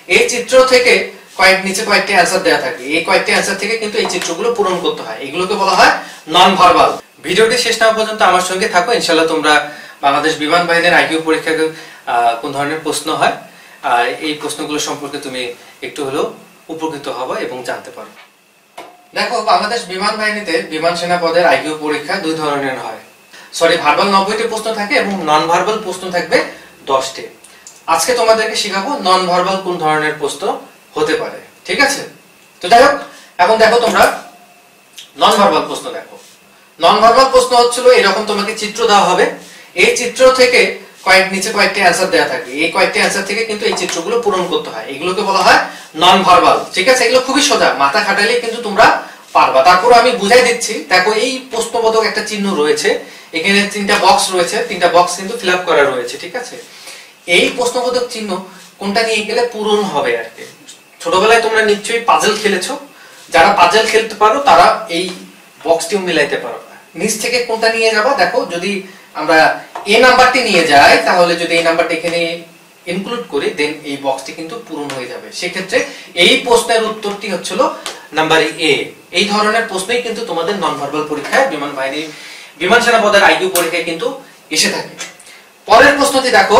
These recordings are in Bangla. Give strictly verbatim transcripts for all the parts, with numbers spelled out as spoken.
এই চিত্র থেকে কয়েক নিচে কয়েকটি অ্যানসার দেওয়া থাকে, এই কয়েকটি অ্যানসার থেকে কিন্তু এই চিত্রগুলো পূরণ করতে হয়, এগুলোকে বলা হয় নন ভার্বাল। ভিডিওটি শেষ না পর্যন্ত আমার সঙ্গে থাকো, ইনশাআল্লাহ তোমরা বাংলাদেশ বিমান বাহিনীর আইকিউ পরীক্ষায় কোন ধরনের প্রশ্ন হয় আর এই প্রশ্নগুলো সম্পর্কে তুমি একটু হলেও উপকৃত হবে এবং জানতে পারবে। দেখো, বাংলাদেশ বিমান বাহিনীতে বিমান সেনা পদের আইকিউ পরীক্ষা দুই ধরনের হয়। সরি ভার্বাল নব্বইটি প্রশ্ন থাকে এবং নন ভার্বাল প্রশ্ন থাকবে দশটি। আজকে তোমাদেরকে শেখাবো নন ভার্বাল কোন ধরনের প্রশ্ন হতে পারে, ঠিক আছে? তো যাই হোক, এখন দেখো তোমরা নন ভার্বাল প্রশ্ন দেখো। নন ভার্বাল প্রশ্ন হচ্ছিল এরকম, তোমাকে চিত্র দেওয়া হবে, এই চিত্র থেকে কয়েক নিচে কয়েকটি অ্যানসার দেওয়া থাকে, এই কয়েকটি অ্যানসার থেকে কিন্তু এই চিত্রগুলো পূরণ করতে হয়, এগুলোকে বলা হয় নন ভার্বাল, ঠিক আছে? এগুলো খুবই সোজা, মাথা খাটালে কিন্তু তোমরা পারবা। তারপর আমি বুঝাই দিচ্ছি। দেখো, এই প্রশ্নবোধক একটা চিহ্ন রয়েছে, এখানে তিনটা বক্স রয়েছে, তিনটা বক্স কিন্তু ফিল আপ করা রয়েছে, ঠিক আছে? এই প্রশ্নবোধক চিহ্ন কোনটা নিয়ে গেলে পূরণ হবে আর কি। ছোটবেলায় তোমরা নিশ্চয়ই পাজল খেলেছো, যারা পাজল খেলতে পারো তারা এই বক্সটিও মিলাইতে পারো। নিচ থেকে কোনটা নিয়ে যাবা, দেখো যদি আমরা এ নাম্বারটি নিয়ে যাই, তাহলে যদি এই নাম্বারটা এখানে ইনক্লুড করি দেন এই বক্সটি কিন্তু পূরণ হয়ে যাবে। সেক্ষেত্রে এই প্রশ্নের উত্তরটি হচ্ছিল নাম্বার এ। এই ধরনের প্রশ্নই কিন্তু তোমাদের নন ভার্বাল পরীক্ষায় বিমান বাহিনী বিমান সেনা পদের আইকিউ পরীক্ষায় কিন্তু এসে থাকে। পরের প্রশ্নটি দেখো,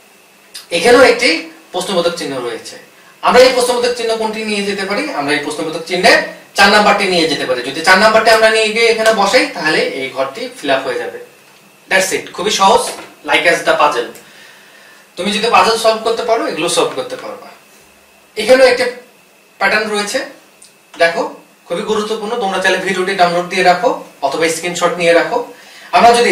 এখানেও একটি প্রশ্নবোধক চিহ্ন রয়েছে। আমরা এই প্রশ্নবোধক চিহ্ন কোনটি নিয়ে যেতে পারি? আমরা এই প্রশ্নবোধক চিহ্নের চার নাম্বারটি নিয়ে যেতে পারি। যদি চার নাম্বারটি আমরা নিয়ে গিয়ে এখানে বসাই তাহলে এই ঘরটি ফিল আপ হয়ে যাবে। দ্যাটস ইট, খুবই সহজ, লাইক অ্যাজ দ্য পাজল। তুমি যদি পাজল সলভ করতে পারো, এগুলো সলভ করতে পারবা। এখানেও একটা প্যাটার্ন রয়েছে, দেখো খুবই গুরুত্বপূর্ণ। তোমরা চাইলে ভিডিওটি ডাউনলোড দিয়ে রাখো অথবা স্ক্রিনশট নিয়ে রাখো। আমরা যদি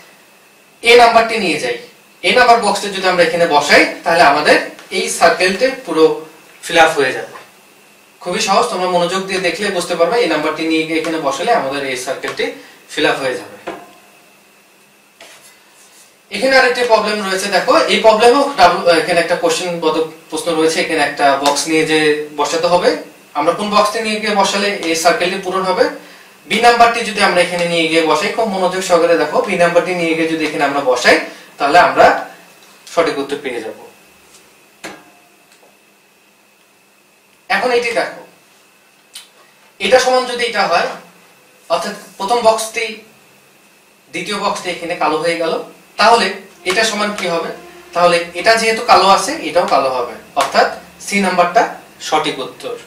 এ নাম্বারটি নিয়ে যাই, এই নাম্বার বক্সটা যদি আমরা এখানে বসাই তাহলে আমাদের এই সার্কেলটি পুরো ফিল আপ হয়ে যাবে। খুবই সহজ, তোমরা মনোযোগ দিয়ে দেখলে বুঝতে পারবে। এই নাম্বারটি নিয়ে গিয়ে এখানে বসালে আমাদের এই সার্কেলটি ফিল আপ হয়ে যাবে। এখানে আরেকটি প্রবলেম রয়েছে, দেখো এই প্রবলেমও এখানে একটা কোশ্চেন বোধক প্রশ্ন রয়েছে, এখানে একটা বক্স নিয়ে যে বসাতে হবে। আমরা কোন বক্সটি নিয়ে গিয়ে বসালে এই সার্কেলটি পূরণ হবে? বি নাম্বারটি যদি আমরা এখানে নিয়ে গিয়ে বসাই, খুব মনোযোগ সহকারে দেখো, বি নাম্বারটি নিয়ে গিয়ে যদি এখানে আমরা বসাই তাহলে আমরা সঠিক উত্তর পেয়ে যাব। এখন এটি দেখো, এটা সমান যদি এটা হয়, অর্থাৎ প্রথম বক্সটি দ্বিতীয় বক্সটি এখানে কালো হয়ে গেল, তাহলে এটা সমান কি হবে? তাহলে এটা যেহেতু কালো আছে এটাও কালো হবে, অর্থাৎ সি নাম্বারটা সঠিক উত্তর।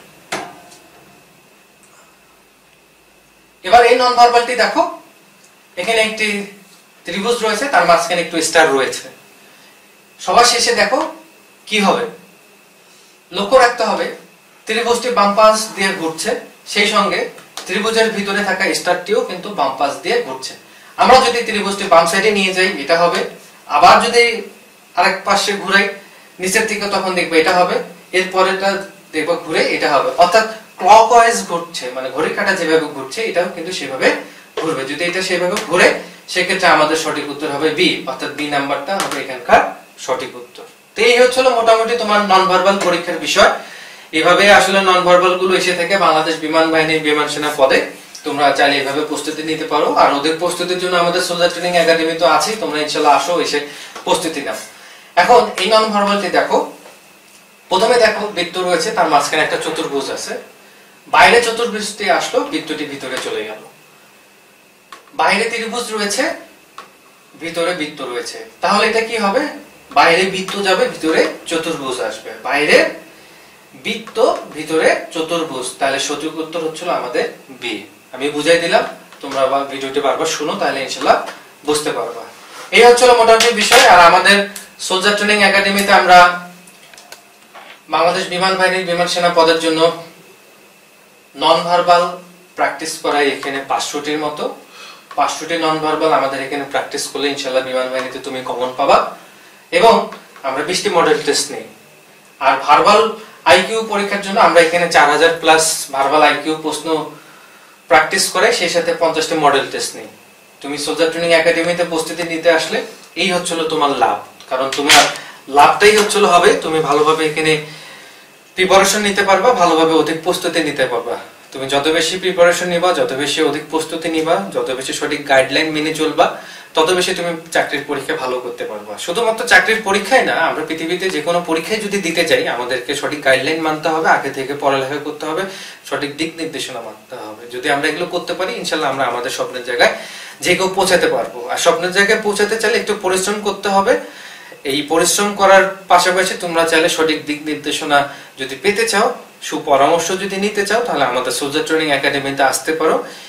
এবার এই নন ভার্বালটি দেখো, এখানে একটি ত্রিভুজ রয়েছে, তার মাঝখানে একটু স্টার রয়েছে। সবার শেষে দেখো কি হবে, লক্ষ্য রাখতে হবে ত্রিভুজটি বাম পাশ দিয়ে ঘুরছে, সেই সঙ্গে ত্রিভুজের ভিতরে থাকা স্টারটিও কিন্তু বাম পাশ দিয়ে ঘুরছে। আমরা যদি ত্রিভুজটি বাম সাইডে নিয়ে যাই এটা হবে, আবার যদি আরেক পাশে ঘুরাই নিচের দিকে তখন দেখবে এটা হবে, এরপরেটা দেখবো ঘুরে এটা হবে, অর্থাৎ ক্লকওয়াইজ ঘুরছে, মানে ঘড়ির কাঁটা যেভাবে ঘুরছে এটাও কিন্তু সেভাবে ঘুরবে। যদি এটা সেভাবে ঘুরে সেক্ষেত্রে আমাদের সঠিক উত্তর হবে বি, অর্থাৎ বি নাম্বারটা হবে এখানকার সঠিক উত্তর। তো এই হচ্ছিল মোটামুটি তোমার নন ভার্বাল পরীক্ষার বিষয়। এভাবে আসলে নন ভার্বাল গুলো এসে থাকে বাংলাদেশ বিমান বাহিনীর বিমান সেনা পদে। তোমরা চাইলে এভাবে প্রস্তুতি নিতে পারো, আর ওদের প্রস্তুতির জন্য আমাদের সোলজার ট্রেনিং একাডেমি তো আছে, তোমরা ইনশাআল্লাহ আসো, এসে প্রস্তুতি নাও। এখন এই নন ভার্বালটি দেখো, প্রথমে দেখো বৃত্ত রয়েছে, তার মাঝখানে একটা চতুর্ভুজ আছে, বাইরে চতুর্ভুজটি আসলো, বৃত্তটি ভিতরে চলে গেল। বাইরে ত্রিভুজ রয়েছে, ভিতরে বৃত্ত রয়েছে, তাহলে এটা কি হবে? বাইরে বৃত্ত যাবে, ভিতরে চতুর্ভুজ আসবে, বাইরে বৃত্ত ভিতরে চতুর্ভুজ, তাহলে সঠিক উত্তর হচ্ছিল আমাদের বি। আমি বুঝাই দিলাম, তোমরা আবার ভিডিওটি বারবার শুনো, তাহলে ইনশাআল্লাহ বুঝতে পারবা। এই হচ্ছিল মোটামুটি বিষয়। আর আমাদের সোলজার ট্রেনিং একাডেমিতে আমরা বাংলাদেশ বিমান বাহিনীর বিমান সেনা পদের জন্য নন ভার্বাল প্র্যাকটিস করাই এখানে পাঁচশোটির মতো, পাঁচশোটি নন ভার্বাল আমাদের এখানে প্র্যাকটিস করলে ইনশাআল্লাহ বিমান বাহিনীতে তুমি কমন পাবা। এবং আমরা বিশটি মডেল টেস্ট নেই। আর ভার্বাল আইকিউ পরীক্ষার জন্য আমরা এখানে চার হাজার প্লাস ভার্বাল আইকিউ প্রশ্ন প্র্যাকটিস করে সেই সাথে পঞ্চাশটি মডেল টেস্ট নেই। তুমি সোলজার ট্রেনিং একাডেমিতে প্রস্তুতি নিতে আসলে এই হচ্ছিল তোমার লাভ, কারণ তোমার লাভটাই হচ্ছিল হবে তুমি ভালোভাবে এখানে প্রিপারেশন নিতে পারবা, ভালোভাবে অধিক প্রস্তুতি নিতে পারবা। তুমি যত বেশি প্রিপারেশন নিবা, যত বেশি অধিক প্রস্তুতি নিবা, যত বেশি সঠিক গাইডলাইন মেনে চলবা, তত বেশি তুমি চাকরির পরীক্ষা ভালো করতে পারবা। শুধুমাত্র চাকরির পরীক্ষায় না, আমরা পৃথিবীতে যে কোনো পরীক্ষায় যদি দিতে যাই আমাদেরকে সঠিক গাইডলাইন মানতে হবে, আগে থেকে পড়ালেখা করতে হবে, সঠিক দিক নির্দেশনা মানতে হবে। যদি আমরা এগুলো করতে পারি ইনশাল্লাহ আমরা আমাদের স্বপ্নের জায়গায় যে কেউ পৌঁছাতে পারবো। আর স্বপ্নের জায়গায় পৌঁছাতে চাইলে একটু পরিশ্রম করতে হবে। এই পরিশ্রম করার পাশাপাশি তোমরা চাইলে সঠিক দিক নির্দেশনা যদি পেতে চাও, সুপরামর্শ যদি নিতে চাও, তাহলে আমাদের সোলজার ট্রেনিং একাডেমিতে আসতে পারো।